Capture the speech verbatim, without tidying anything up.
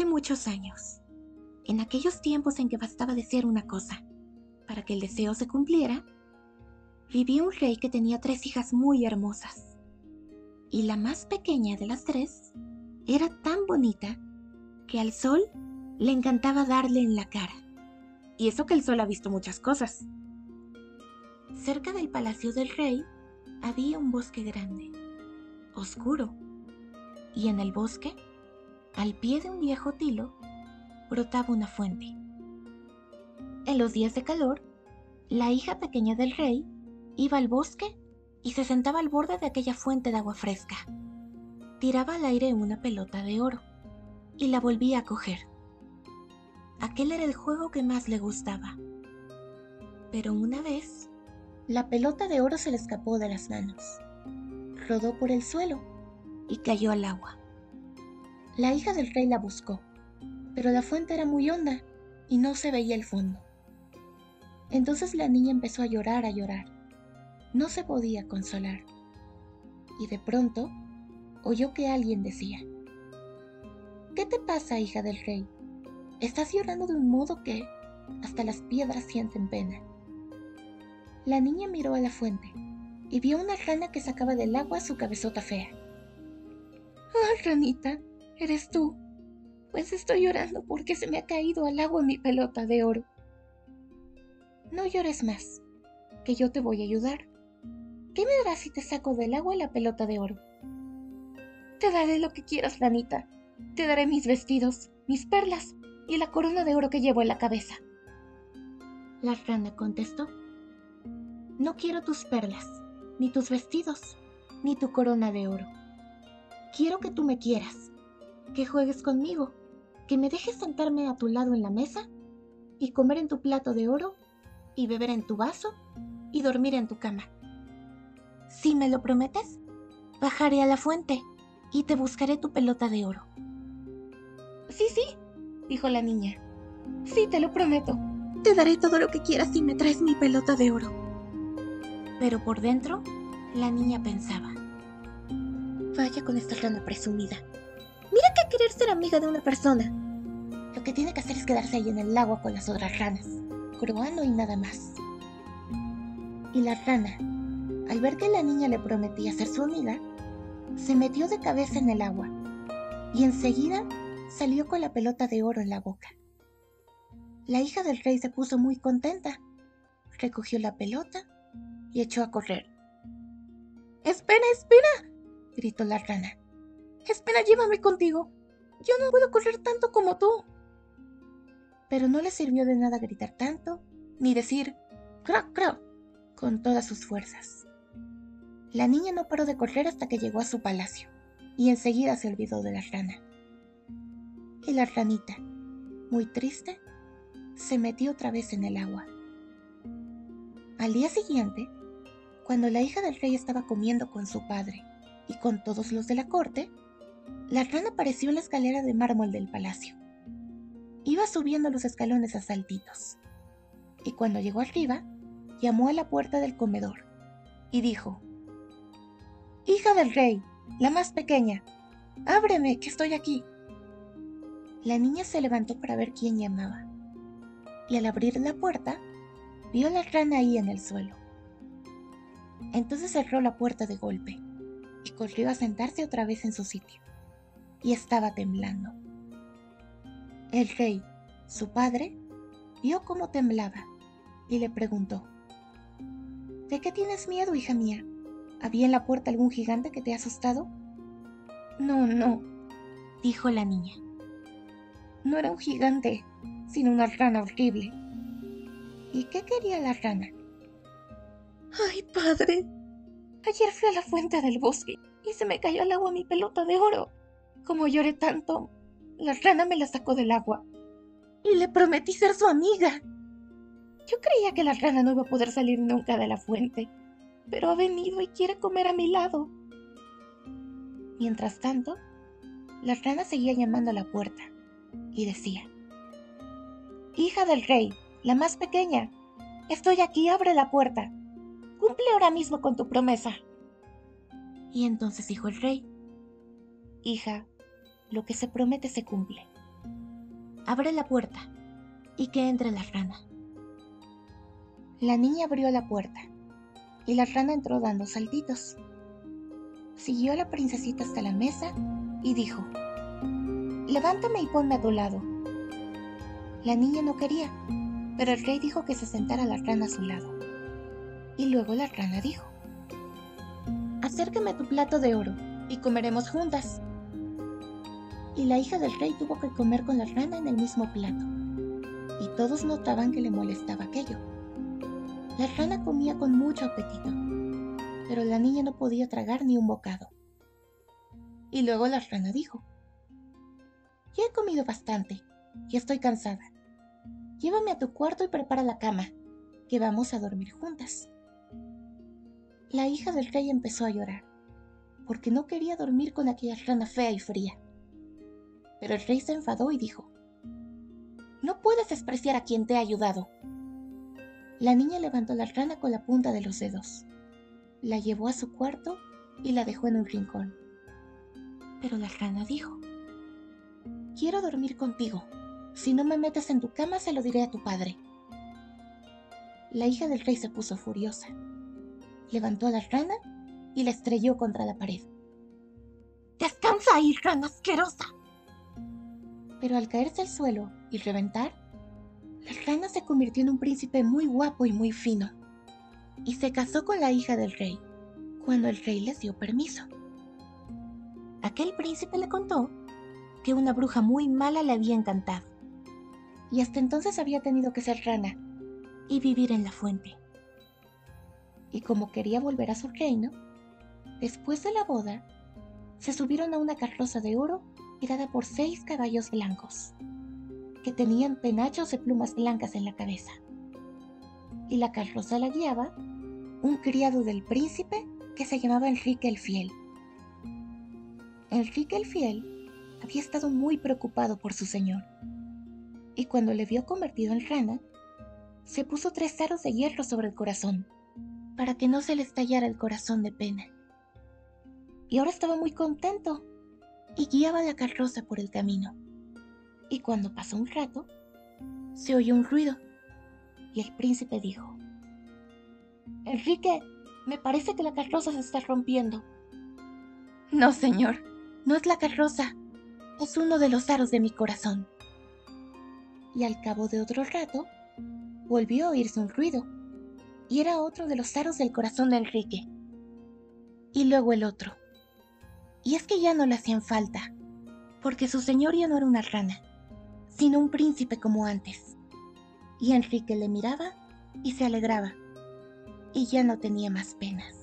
muchos años, en aquellos tiempos en que bastaba desear una cosa, para que el deseo se cumpliera, vivía un rey que tenía tres hijas muy hermosas. Y la más pequeña de las tres era tan bonita que al sol le encantaba darle en la cara. Y eso que el sol ha visto muchas cosas. Cerca del palacio del rey había un bosque grande, oscuro, y en el bosque, al pie de un viejo tilo, brotaba una fuente. En los días de calor, la hija pequeña del rey iba al bosque y se sentaba al borde de aquella fuente de agua fresca. Tiraba al aire una pelota de oro y la volvía a coger. Aquel era el juego que más le gustaba. Pero una vez, la pelota de oro se le escapó de las manos. Rodó por el suelo y cayó al agua. La hija del rey la buscó, pero la fuente era muy honda y no se veía el fondo. Entonces la niña empezó a llorar, a llorar. No se podía consolar. Y de pronto, oyó que alguien decía: ¿Qué te pasa, hija del rey? Estás llorando de un modo que hasta las piedras sienten pena. La niña miró a la fuente y vio una rana que sacaba del agua su cabezota fea. ¡Ah, ranita! ¿Eres tú? Pues estoy llorando porque se me ha caído al agua mi pelota de oro. No llores más, que yo te voy a ayudar. ¿Qué me darás si te saco del agua la pelota de oro? Te daré lo que quieras, ranita. Te daré mis vestidos, mis perlas y la corona de oro que llevo en la cabeza. La rana contestó: No quiero tus perlas, ni tus vestidos, ni tu corona de oro. Quiero que tú me quieras, que juegues conmigo, que me dejes sentarme a tu lado en la mesa y comer en tu plato de oro y beber en tu vaso y dormir en tu cama. Si me lo prometes, bajaré a la fuente y te buscaré tu pelota de oro. Sí, sí, dijo la niña. Sí, te lo prometo. Te daré todo lo que quieras si me traes mi pelota de oro. Pero por dentro, la niña pensaba: Vaya con esta rana presumida. Mira que querer ser amiga de una persona. Lo que tiene que hacer es quedarse ahí en el agua con las otras ranas, croando y nada más. Y la rana, al ver que la niña le prometía ser su amiga, se metió de cabeza en el agua y enseguida salió con la pelota de oro en la boca. La hija del rey se puso muy contenta, recogió la pelota y echó a correr. ¡Espera, espera!, gritó la rana. ¡Espera, llévame contigo! Yo no puedo correr tanto como tú. Pero no le sirvió de nada gritar tanto, ni decir «crac, crac» con todas sus fuerzas. La niña no paró de correr hasta que llegó a su palacio, y enseguida se olvidó de la rana. Y la ranita, muy triste, se metió otra vez en el agua. Al día siguiente, cuando la hija del rey estaba comiendo con su padre y con todos los de la corte, la rana apareció en la escalera de mármol del palacio. Iba subiendo los escalones a saltitos, y cuando llegó arriba, llamó a la puerta del comedor y dijo: «Hija del rey, la más pequeña, ábreme, que estoy aquí». La niña se levantó para ver quién llamaba, y al abrir la puerta, vio a la rana ahí en el suelo. Entonces cerró la puerta de golpe y corrió a sentarse otra vez en su sitio, y estaba temblando. El rey, su padre, vio cómo temblaba y le preguntó: «¿De qué tienes miedo, hija mía? ¿Había en la puerta algún gigante que te ha asustado?» «No, no», dijo la niña. «No era un gigante, sino una rana horrible». «¿Y qué quería la rana?» «Ay, padre, ayer fui a la fuente del bosque y se me cayó al agua mi pelota de oro. Como lloré tanto, la rana me la sacó del agua y le prometí ser su amiga. Yo creía que la rana no iba a poder salir nunca de la fuente, pero ha venido y quiere comer a mi lado». Mientras tanto, la rana seguía llamando a la puerta y decía: «Hija del rey, la más pequeña, estoy aquí, abre la puerta. Cumple ahora mismo con tu promesa». Y entonces dijo el rey: «Hija, lo que se promete se cumple. abre la puerta y que entre la rana. La niña abrió la puerta y la rana entró dando saltitos. Siguió a la princesita hasta la mesa y dijo: «Levántame y ponme a tu lado». La niña no quería, pero el rey dijo que se sentara la rana a su lado. Y luego la rana dijo: «Acércame tu plato de oro y comeremos juntas». Y la hija del rey tuvo que comer con la rana en el mismo plato, y todos notaban que le molestaba aquello. La rana comía con mucho apetito, pero la niña no podía tragar ni un bocado. Y luego la rana dijo: «Ya he comido bastante y estoy cansada. Llévame a tu cuarto y prepara la cama, que vamos a dormir juntas». La hija del rey empezó a llorar, porque no quería dormir con aquella rana fea y fría. Pero el rey se enfadó y dijo: «No puedes despreciar a quien te ha ayudado». La niña levantó la rana con la punta de los dedos, la llevó a su cuarto y la dejó en un rincón. Pero la rana dijo: «Quiero dormir contigo. Si no me metes en tu cama, se lo diré a tu padre». La hija del rey se puso furiosa. Levantó a la rana y la estrelló contra la pared. «¡Descansa ahí, rana asquerosa!». Pero al caerse al suelo y reventar, la rana se convirtió en un príncipe muy guapo y muy fino, y se casó con la hija del rey, cuando el rey les dio permiso. Aquel príncipe le contó que una bruja muy mala le había encantado, y hasta entonces había tenido que ser rana y vivir en la fuente. Y como quería volver a su reino, después de la boda, se subieron a una carroza de oro tirada por seis caballos blancos, que tenían penachos de plumas blancas en la cabeza. Y la carroza la guiaba un criado del príncipe que se llamaba Enrique el Fiel. Enrique el Fiel había estado muy preocupado por su señor, y cuando le vio convertido en rana, se puso tres aros de hierro sobre el corazón, para que no se le estallara el corazón de pena. Y ahora estaba muy contento, y guiaba la carroza por el camino. Y cuando pasó un rato, se oyó un ruido, y el príncipe dijo: «Enrique, me parece que la carroza se está rompiendo». «No, señor, no es la carroza, es uno de los aros de mi corazón». Y al cabo de otro rato, volvió a oírse un ruido, y era otro de los aros del corazón de Enrique. Y luego el otro. Y es que ya no le hacían falta, porque su señor ya no era una rana, sino un príncipe como antes. Y Enrique le miraba y se alegraba, y ya no tenía más penas.